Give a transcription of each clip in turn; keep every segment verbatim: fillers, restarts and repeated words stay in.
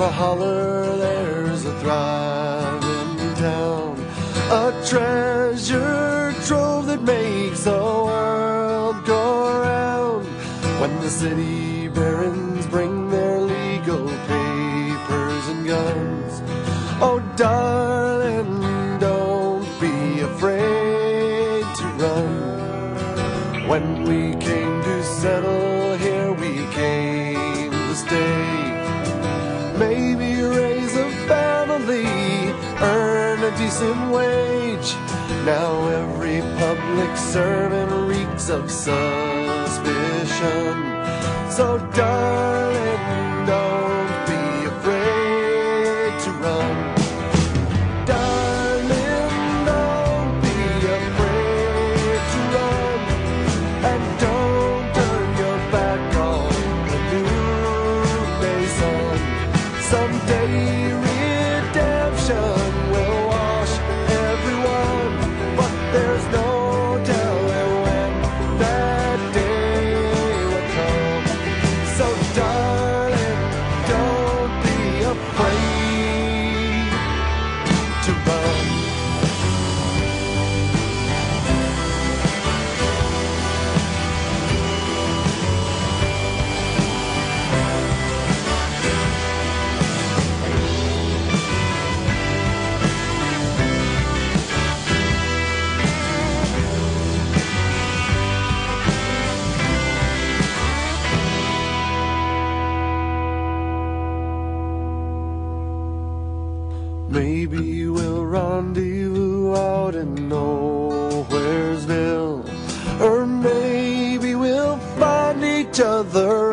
the holler there's a thriving town, a treasure trove that makes the world go round. When the city barons bring their legal papers and guns, oh darling, don't be afraid to run. When we came to settle here, we came to stay. Maybe raise a family, earn a decent wage. Now every public servant reeks of suspicion. So darling, don't be afraid to run. Darling, don't be afraid to run. And don't turn your back on the new day sun. Someday redemption will wash everyone, but there's no telling when that day will come. So darling, don't be afraid to run. Maybe we'll rendezvous out in Nowheresville, or maybe we'll find each other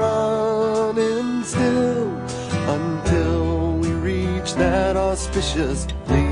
running still, until we reach that auspicious place.